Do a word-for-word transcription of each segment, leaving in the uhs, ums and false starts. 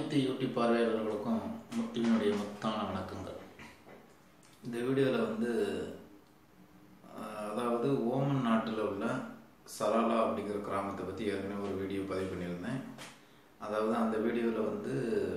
அனைத்து யூடியூப் பார்வையாளர்களுக்கும் என்னுடைய முத்தான வணக்கங்கள். இந்த வீடியோவில் வந்து அதாவது ஓமன் நாட்டில் உள்ள சலாலா அப்படிங்கிற கிராமத்தை பற்றி ஏற்கனவே ஒரு வீடியோ பதிவு பண்ணியிருந்தேன். அதாவது அந்த வீடியோவில் வந்து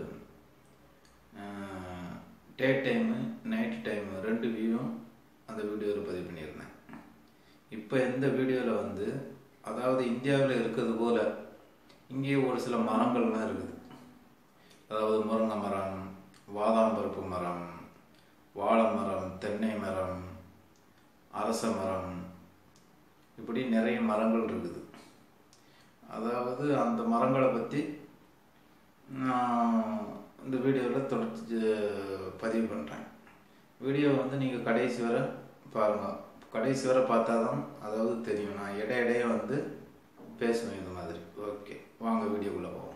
டே டைமு நைட் டைமு ரெண்டு வியூவும் அந்த வீடியோவில் பதிவு பண்ணியிருந்தேன். இப்போ இந்த வீடியோவில் வந்து அதாவது இந்தியாவில் இருக்கிறது போல் இங்கே ஒரு சில மரங்கள்லாம் இருக்குது. அதாவது முருங்கை மரம், வாதாம்பருப்பு மரம், வாழை மரம், தென்னை மரம், அரச மரம், இப்படி நிறைய மரங்கள் இருக்குது. அதாவது அந்த மரங்களை பற்றி நான் இந்த வீடியோவில் தொடர்ச்சி பதிவு பண்ணுறேன். வீடியோ வந்து நீங்கள் கடைசி வரை பாருங்கள். கடைசி வரை பார்த்தா தான் அதாவது தெரியும். நான் இடையிடையே வந்து பேசுவேன் இது மாதிரி. ஓகே, வாங்க வீடியோக்குள்ளே போவோம்.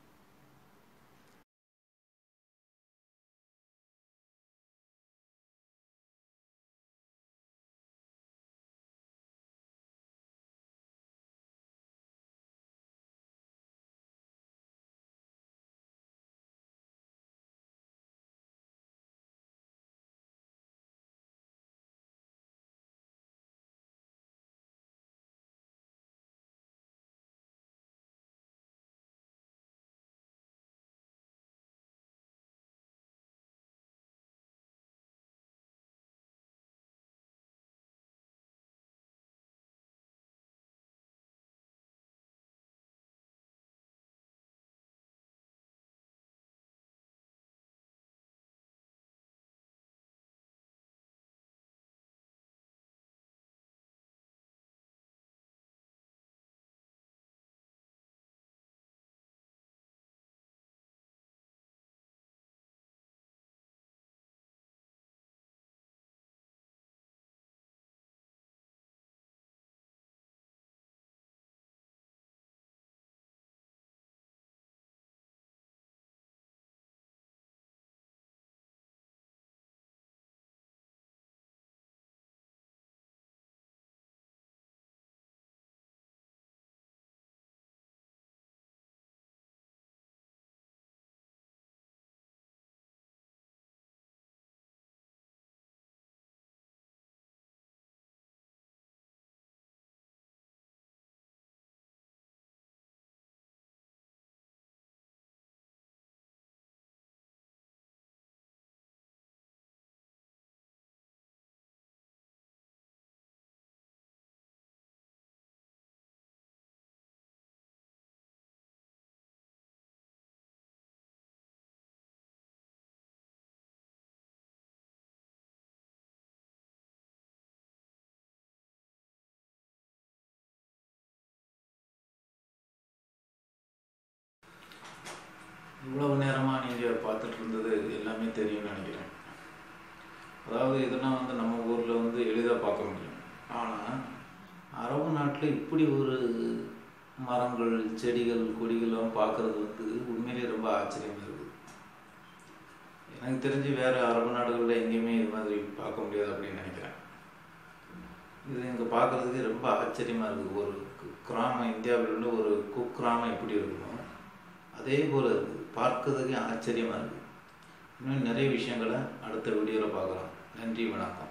இவ்வளவு நேரமாக நீங்கள் பார்த்துட்டு இருந்தது எல்லாமே தெரியும்னு நினைக்கிறேன். அதாவது இதெல்லாம் வந்து நம்ம ஊரில் வந்து எளிதாக பார்க்க முடியும். ஆனால் அரபு நாட்டில் இப்படி ஒரு மரங்கள், செடிகள், கொடிகளும் பார்க்குறது வந்து உண்மையிலே ரொம்ப ஆச்சரியமாக இருக்குது. எனக்கு தெரிஞ்சு வேறு அரபு நாடுகளில் எங்கேயுமே இது மாதிரி பார்க்க முடியாது அப்படின்னு நினைக்கிறேன். இது இங்கே பார்க்குறதுக்கு ரொம்ப ஆச்சரியமாக இருக்குது. ஒரு கிராமம், இந்தியாவில் உள்ள ஒரு குக்கிராமம் எப்படி இருக்கணும் அதே போல் இருக்குது. பார்க்கறதுக்கு ஆச்சரியமாக இருக்குது. இன்னும் நிறைய விஷயங்களை அடுத்த வீடியோவில் பார்க்கலாம். நன்றி, வணக்கம்.